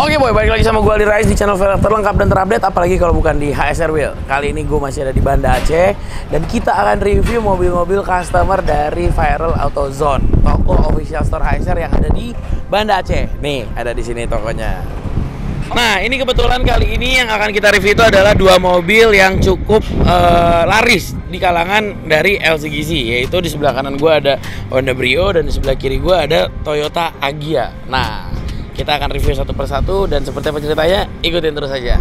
Oke boy, balik lagi sama gue Aldi Rais di channel velg terlengkap dan terupdate, apalagi kalau bukan di HSR Wheel. Kali ini gue masih ada di Banda Aceh dan kita akan review mobil-mobil customer dari Viral Auto Zone, toko official store HSR yang ada di Banda Aceh. Nih, ada di sini tokonya. Nah, ini kebetulan kali ini yang akan kita review itu adalah dua mobil yang cukup laris di kalangan dari LCGC, yaitu di sebelah kanan gue ada Honda Brio dan di sebelah kiri gue ada Toyota Agya. Nah, kita akan review satu persatu dan seperti apa ceritanya, ikutin terus aja.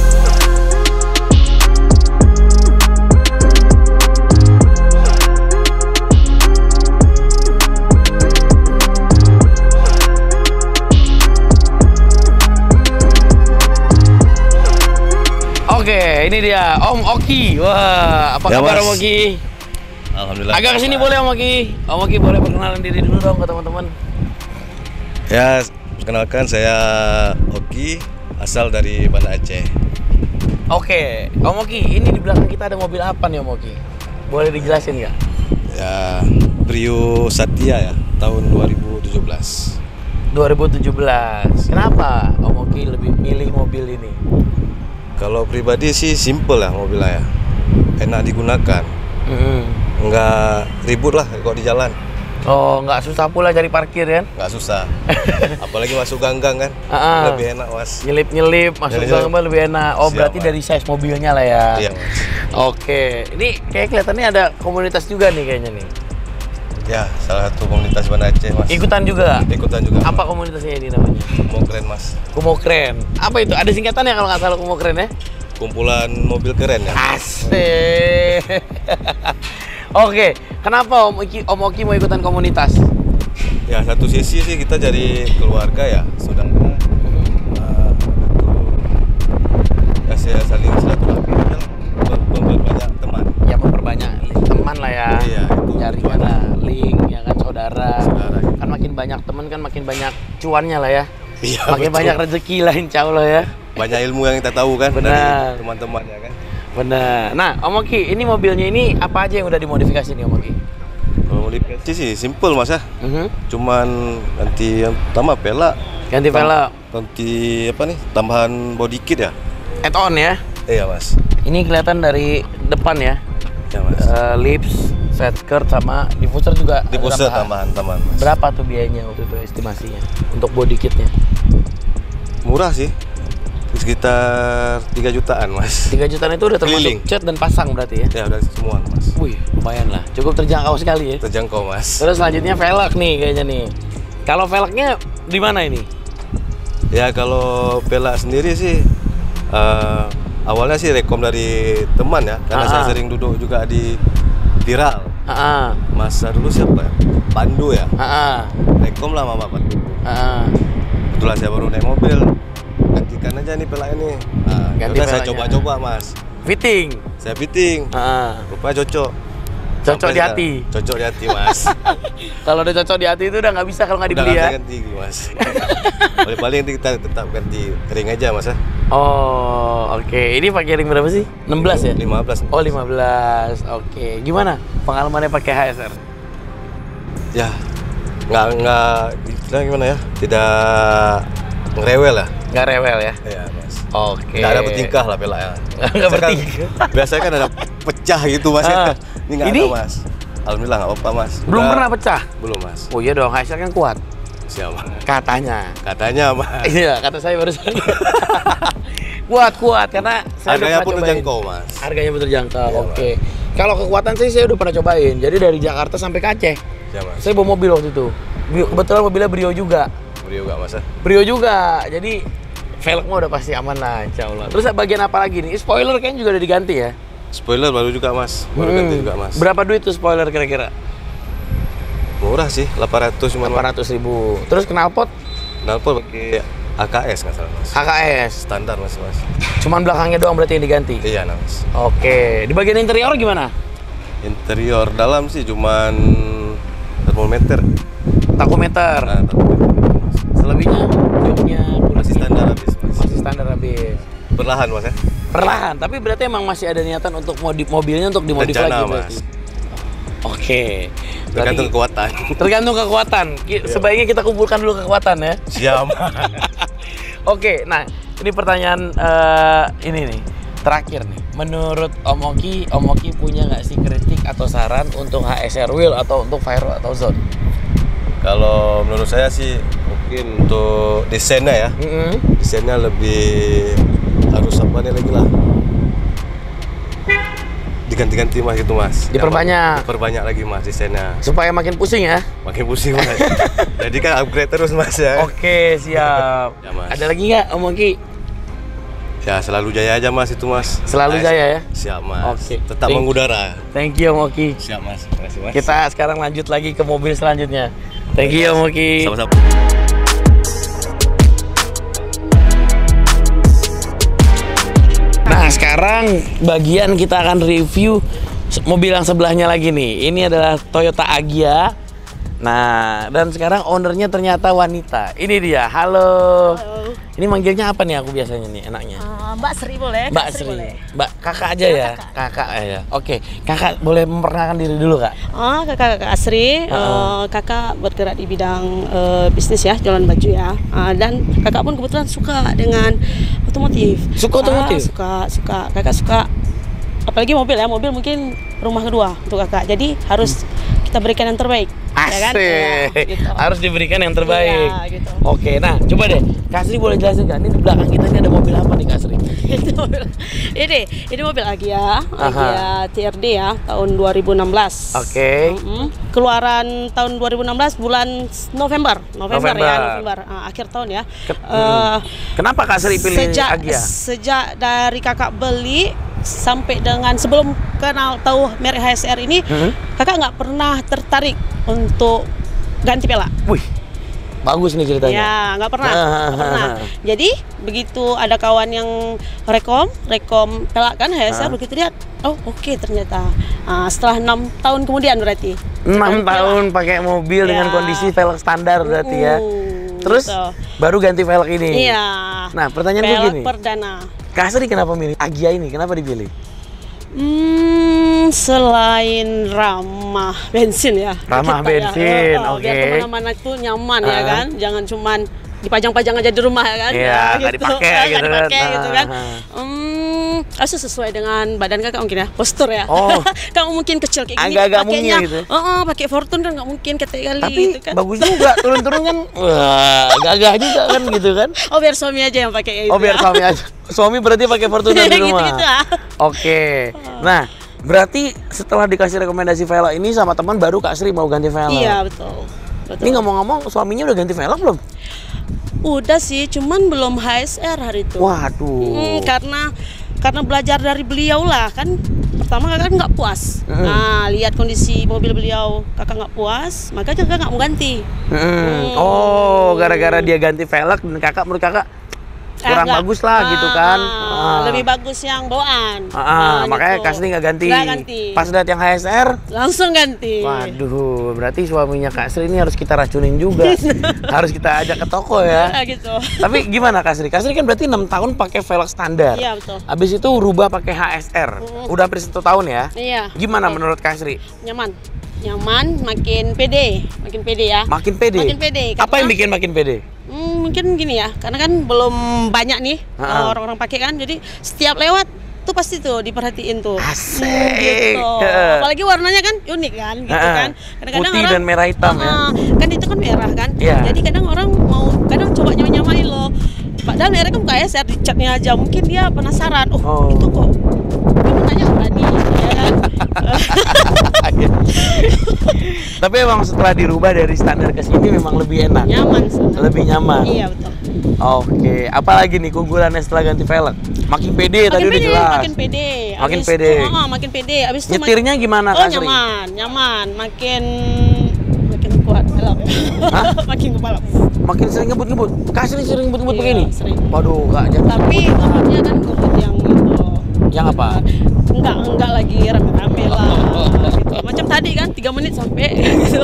Oke, ini dia Om Oki. Wah, apa kabar Om Oki? Alhamdulillah. Agak kesini boleh Om Oki. Om Oki boleh perkenalan diri dulu dong ke teman-teman. Ya, perkenalkan saya Oki, asal dari Banda Aceh. Oke, Om Oki, ini di belakang kita ada mobil apa nih Om Oki? Boleh dijelasin nggak? Ya, Brio Satya ya, tahun 2017. 2017. Kenapa Om Oki lebih milih mobil ini? Kalau pribadi sih simple lah mobilnya ya, enak digunakan, nggak ribut lah kalau di jalan. Oh, nggak susah pula cari parkir kan? Nggak susah, apalagi masuk gang-gang kan, lebih enak mas. Nyelip-nyelip, masuk gang lebih enak. Oh, Siap, berarti dari size mobilnya lah ya? Iya mas. Oke, ini kayak kelihatannya ada komunitas juga nih kayaknya nih. Ya, salah satu komunitas Banda Aceh mas. Ikutan juga? Ikutan juga. Apa komunitasnya ini namanya? Kumokren mas. Kumokren. Apa itu? Ada singkatannya kalau nggak salah Kumokren ya? Kumpulan mobil keren ya. Asik. Oke, kenapa Om Oki mau ikutan komunitas? Ya, satu sisi sih kita jadi keluarga ya, sedangkan saya saling silaturahmi, memperbanyak teman. Ya memperbanyak teman lah ya. Iya, itu jaringan lah, link ya kan, saudara. Kan makin banyak teman kan makin banyak cuannya lah ya. Iya, makin betul. banyak rezeki lah insya Allah ya. Banyak ilmu yang kita tahu kan. Benar. Dari teman-teman ya kan. Benar. Nah, Om Oki, ini mobilnya ini apa aja yang udah dimodifikasi nih Om Oki? Kalau modifikasi sih simple mas ya. Cuman ganti yang pertama pelak. Ganti velg. Ganti apa nih? Tambahan body kit ya. Add-on ya. Iya mas. Ini kelihatan dari depan ya. Ya mas. Lips, set skirt sama diffuser juga. Diffuser tambahan mas. Berapa tuh biayanya waktu itu estimasinya untuk body kitnya? Murah sih. Sekitar 3 jutaan mas. 3 jutaan itu udah termasuk Keliling. cat dan pasang berarti ya? Ya udah semua mas. Wih, lumayan lah. Cukup terjangkau sekali ya. Terjangkau mas. Terus selanjutnya velg nih kayaknya nih. Kalau velgnya di mana ini? Ya kalau pelak sendiri sih awalnya sih rekom dari teman ya, karena saya sering duduk juga di Viral. Masa dulu siapa ya? Pandu ya. Rekom lah sama Pandu. Kebetulan saya baru naik mobil, gantikan aja nih pelak ini. Ganti Yaudah, saya pelaknya. coba-coba mas. Fitting. Saya fitting. Rupanya cocok. Cocok Sampai di hati. sekarang. Cocok di hati mas. Kalau udah cocok di hati itu udah nggak bisa kalau nggak Udah dibeli nggak ya. bisa ganti mas. Paling kita tetap ganti ring aja mas ya. Oh, oke. Ini pakai ring berapa sih? 16 ya? 15. Oh, 15. Oke. Gimana pengalamannya pakai HSR? Ya, nggak istilah gimana ya? Tidak ngerewel lah. Nggak rewel ya? Iya mas. Oke. Nggak ada bertingkah lah pelaknya. Nggak bertingkah. Biasanya kan ada pecah gitu mas. Ini nggak Ini? ada mas. Alhamdulillah nggak apa-apa mas. Belum Udah- pernah pecah? Belum mas. Oh iya dong, HSR kan kuat. Siapa? Katanya. Katanya mas. Iya, kata saya barusan. Kuat karena saya Harganya udah pun pernah terjangkau cobain. mas. Harganya pun terjangkau. Iya, Oke. Kalau kekuatan sih saya udah pernah cobain. Jadi dari Jakarta sampai ke Aceh. Ya mas. Saya bawa mobil waktu itu. Kebetulan mobilnya Brio juga. Brio nggak mas ya? Brio juga. Jadi velgnya udah pasti aman lah, insya Allah. Terus bagian apa lagi nih? Spoiler kayaknya juga udah diganti ya? Spoiler baru juga mas. Baru ganti juga mas. Berapa duit tuh spoiler kira-kira? Murah sih, 800 cuma. 800.000. Terus knalpot? Knalpot pakai AKS nggak salah mas. HKS. Standar mas. Cuman belakangnya doang berarti yang diganti? Iya mas. Oke. Di bagian interior gimana? Interior dalam sih cuman termometer. Takometer. Nah, termometer. Selebihnya joknya Masih standar habis mas. masih standar habis. Perlahan mas ya. Perlahan, tapi berarti emang masih ada niatan untuk mobilnya untuk dimodif Rencana, lagi mas. berarti. Oke. Tergantung Berarti kekuatan. tergantung kekuatan. Sebaiknya kita kumpulkan dulu kekuatan ya. Siap. Oke, nah ini pertanyaan ini nih terakhir nih. Menurut Om Oki punya nggak sih kritik atau saran untuk HSR Wheel atau untuk Viral atau Zone? Kalau menurut saya sih mungkin untuk desainnya ya, desainnya lebih harus apa nih lagi lah, diganti-ganti mas gitu mas. Diperbanyak lagi mas desainnya. Supaya makin pusing ya? Makin pusing mas. Jadi kan upgrade terus mas ya. Oke siap. Ya, mas. Ada lagi nggak Om Oki? Ya selalu jaya aja mas itu mas. Selalu jaya ya? Siap mas. Oke. Tetap mengudara. Thank you Om Oki. Siap mas. Terima kasih mas. Kita sekarang lanjut lagi ke mobil selanjutnya. Thank you Om Oki. Sama-sama. Nah sekarang bagian kita akan review mobil yang sebelahnya lagi nih. Ini adalah Toyota Agya. Nah dan sekarang ownernya ternyata wanita. Ini dia. Halo. Halo. Ini manggilnya apa nih aku biasanya nih enaknya? Mbak Sri boleh. Mbak Sri. Boleh. Mbak kakak aja ya. Kakak ya. Oke. Kakak boleh memperkenalkan diri dulu kak. Kakak Sri. Kakak bergerak di bidang bisnis ya, jualan baju ya. Dan kakak pun kebetulan suka dengan otomotif. Suka otomotif? Suka. Kakak suka. Apalagi mobil ya. Mobil mungkin rumah kedua untuk kakak. Jadi harus kita berikan yang terbaik. Asik. Ya kan? Ya, gitu. Harus diberikan yang terbaik. Iya, gitu. Oke, nah coba deh, Kak Sri boleh jelasin nggak? Ini di belakang kita ini ada mobil apa nih Kak Sri? ini mobil Agya TRD ya, tahun 2016. Oke. Keluaran tahun 2016 bulan November. Akhir tahun ya. Kenapa Kak Sri pilih Agya? Sejak dari kakak beli sampai dengan sebelum tahu merek HSR ini, kakak nggak pernah tertarik untuk ganti pelak. Wih, bagus nih ceritanya. Ya, nggak pernah. Jadi begitu ada kawan yang rekom pelak kan HSR, begitu lihat, oh oke, ternyata. Setelah 6 tahun kemudian berarti. 6 tahun pakai mobil dengan kondisi velg standar berarti ya. Terus gitu. Baru ganti velg ini. Iya. Nah pertanyaan gue gini. Perdana. Kak Sri kenapa milih Agya ini? Kenapa dipilih? Selain ramah bensin ya. Ramah bensin, oke. Biar kemana-mana tuh nyaman ya kan. Jangan cuman dipajang-pajang aja di rumah ya kan. Iya, nggak dipakai gitu kan. Harus sesuai dengan badan kakak mungkin ya, postur ya. Kamu mungkin kecil kayak gini, agak-agak mungil gitu. Pakai Fortune kan nggak mungkin kali. Tapi gitu kan. bagus juga, turun-turun kan, wah, gagah juga kan gitu kan. Biar suami aja yang pakai gitu. Biar suami aja. Suami berarti pakai Fortuner di rumah. Gitu-gitu. Oke. Nah, berarti setelah dikasih rekomendasi velg ini sama teman baru Kak Sri mau ganti velg. Iya betul. Ini ngomong-ngomong, suaminya udah ganti velg belum? Udah sih, cuman belum HSR hari itu. Waduh. Karena belajar dari beliau lah kan. Pertama kakak nggak puas. Nah, lihat kondisi mobil beliau, kakak nggak puas, makanya kakak nggak mau ganti. Gara-gara dia ganti velg dan kakak menurut kakak kurang bagus lah gitu kan. Lebih bagus yang bawaan. Makanya gitu. Kak Sri nggak ganti. Ganti. Pas lihat yang HSR langsung ganti. Waduh, berarti suaminya Kak Sri ini harus kita racunin juga. Harus kita ajak ke toko ya. Gitu. Tapi gimana Kak Sri? Kak Sri kan berarti 6 tahun pakai velg standar. Iya betul. Habis itu rubah pakai HSR. Udah hampir 1 tahun ya. Iya. Gimana menurut Kak Sri? Nyaman, makin pede ya. Makin pede. Apa yang bikin makin pede? Mungkin gini ya, karena kan belum banyak nih orang-orang pakai kan, jadi setiap lewat tuh pasti tuh diperhatiin tuh. Asik. Gitu. Apalagi warnanya kan unik kan, gitu kan. Kadang-kadang putih orang, dan merah hitam ya. Kan itu kan merah kan. Yeah. Jadi kadang orang kadang coba nyamain loh. Padahal mereka kan kayak share di chatnya aja, mungkin dia penasaran. Itu kok. Dia mau nanya apa nih, ya kan? Tapi emang setelah dirubah dari standar ke sini memang lebih enak. Nyaman sih. Lebih nyaman. Iya betul. Oke, apalagi nih keunggulannya setelah ganti velg? Makin pede tadi udah jelas. Makin pede. Makin pede. Abis itu nyetirnya gimana Kak Sri? Nyaman. Makin kuat balap. Makin balap. Makin sering ngebut-ngebut. Kak Sri sering ngebut-ngebut begini? Sering. Waduh, Kak. Tapi ngebutnya kan ngebut yang itu. Yang apa? Enggak lagi rame-rame lah. Gitu. Macam tadi kan 3 menit sampai gitu.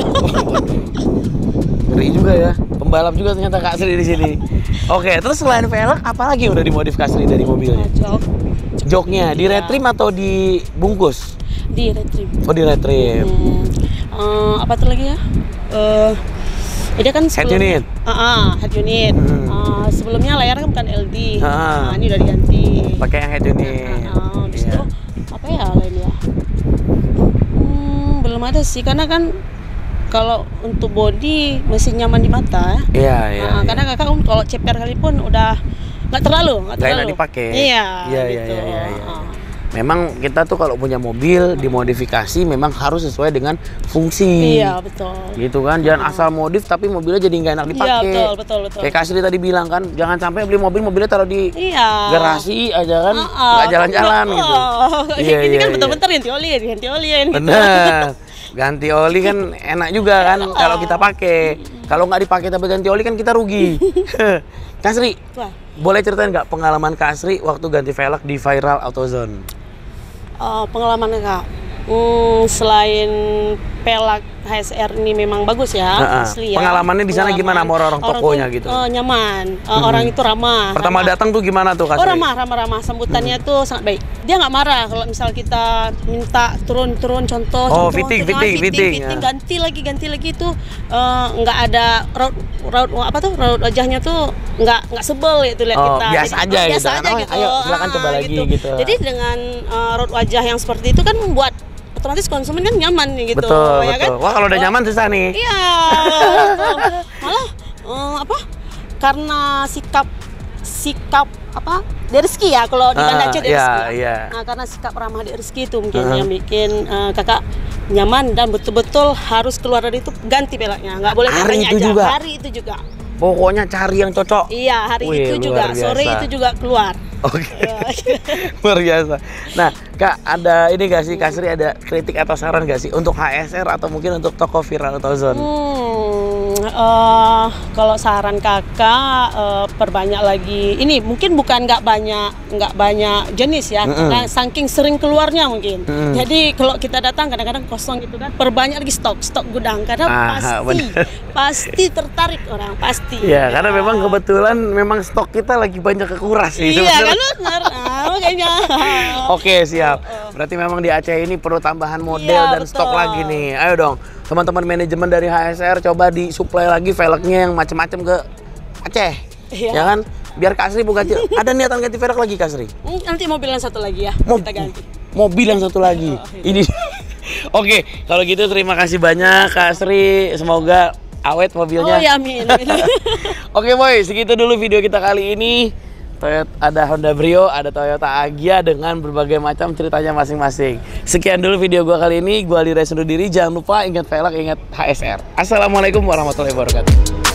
Ngeri juga ya. Pembalap juga ternyata Kak Sri di sini. Oke, terus selain velg apa lagi yang udah dimodif Kak Sri dari mobilnya? Joknya di retrim atau dibungkus? Di retrim. Di retrim. Apa tuh lagi ya? Dia kan head unit. Head unit. Sebelumnya layarnya kan bukan LD. Ini udah diganti. Pakai yang head unit. Habis itu apa ya lain ya? Belum ada sih, karena kan kalau untuk body masih nyaman di mata. Iya. Karena kakak kalau CPR kali pun udah nggak terlalu. Enak dipakai. Iya. Iya. Memang kita tuh kalau punya mobil dimodifikasi memang harus sesuai dengan fungsi. Iya, betul. Gitu kan, jangan asal modif tapi mobilnya jadi nggak enak dipakai. Iya, betul. Kayak Kasri tadi bilang kan, jangan sampai beli mobilnya taruh di garasi aja kan, nggak jalan-jalan gitu. Ini kan betul-betul ganti oli. Bener. Ganti oli kan enak juga kan kalau kita pakai. Kalau nggak dipakai tapi ganti oli kan kita rugi. Kasri, boleh ceritain nggak pengalaman Kasri waktu ganti velg di Viral AutoZone? Pengalaman Kak, selain pelak HSR ini memang bagus ya, asli ya. Pengalamannya di sana gimana sama orang tokonya gitu? Nyaman, orang itu ramah. Pertama datang tuh gimana tuh Kasri? Ramah. Sambutannya tuh sangat baik. Dia nggak marah kalau misal kita minta turun contoh. Fitting. Ganti lagi itu nggak ada raut wajahnya tuh nggak sebel gitu lihat kita. Biasa aja gitu. Ayo silakan coba lagi gitu. Jadi dengan raut wajah yang seperti itu kan membuat otomatis konsumen kan nyaman gitu. Betul. Kan? Wah, kalau udah nyaman susah nih. Iya. Malah karena sikap Rizky ya, kalau di Banda Aceh Rizky. Nah, karena sikap ramah Rizky itu mungkin yang bikin kakak nyaman dan betul-betul harus keluar dari itu ganti pelaknya. Nggak boleh hari itu juga. Pokoknya cari yang cocok. Iya, hari itu juga, sore itu juga keluar. Oke. Luar biasa. Nah, Kak, ada ini gak sih, Kasri ada kritik atau saran gak sih untuk HSR atau mungkin untuk toko Viral AutoZone? Kalau saran kakak, perbanyak lagi. Ini mungkin bukan nggak banyak jenis ya, karena saking sering keluarnya mungkin. Jadi kalau kita datang kadang-kadang kosong gitu kan, perbanyak lagi stok gudang karena pasti tertarik orang pasti. Iya, karena memang kebetulan memang stok kita lagi banyak kekuras sih. Iya kan benar, makanya. Oke, siap. Berarti memang di Aceh ini perlu tambahan model dan stok lagi nih. Ayo dong, teman-teman manajemen dari HSR coba disuplai lagi velgnya yang macam-macam ke Aceh. Ya kan? Biar Kasri buka ada niatan ganti velg lagi Kasri? Nanti mobil yang satu lagi ya, kita ganti. Mobil yang satu lagi. Ini. Oke, kalau gitu terima kasih banyak Kasri. Semoga awet mobilnya. Amin. Oke boy, segitu dulu video kita kali ini. Ada Honda Brio, ada Toyota Agya dengan berbagai macam ceritanya masing-masing. Sekian dulu video gua kali ini. Gua Ali Rais undur diri. Jangan lupa ingat velg, ingat HSR. Assalamualaikum warahmatullahi wabarakatuh.